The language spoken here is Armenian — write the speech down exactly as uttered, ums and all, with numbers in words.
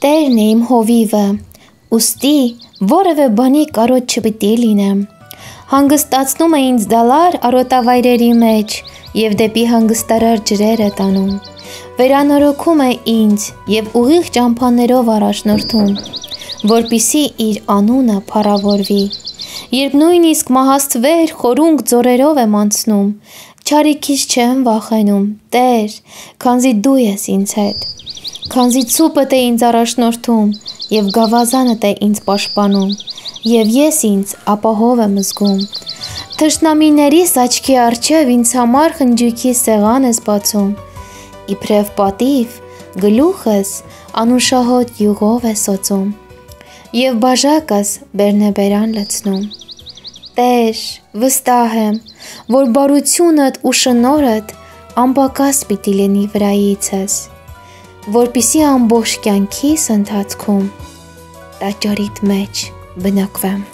Տերն է իմ հովիվը, ուստի որևէ բանի կարոտ չպիտի լինեմ։ Հանգստացնում է ինձ դալար արոտավայրերի մեջ և դեպի հանգստարար ջրերը տանում։ Վերանորոգում է ինձ և ուղիղ ճամփաներով առաջնորդում, որպեսզի իր անունը փառավորվի։ Երբ նույնիսկ մահացվեր խորունկ ձորերով եմ անցնում, չարիքից չեմ վախենում, Տեր, քանզի դու ես ինձ հետ։ Քանզի ցուպդ է ինձ առաջնորդում և գավազանդ է ինձ պաշտպանում, և ես ինձ ապահով եմ զգում։ Թշնամիներիս աչքի առջև ինձ համար խնջույքի սեղան ես բացում, իբրև պատիվ գլուխս անուշահոտ յուղով է սոցում, և բաժակս բերնեբերան լցնում։ Տեր, վստահ եմ, որ բարությունդ ու շնորհդ անպակաս պիտի լինի վրայիցս, որպեսզի ամբողջ կյանքիս ընթացքում տաճարիդ մեջ բնակվեմ։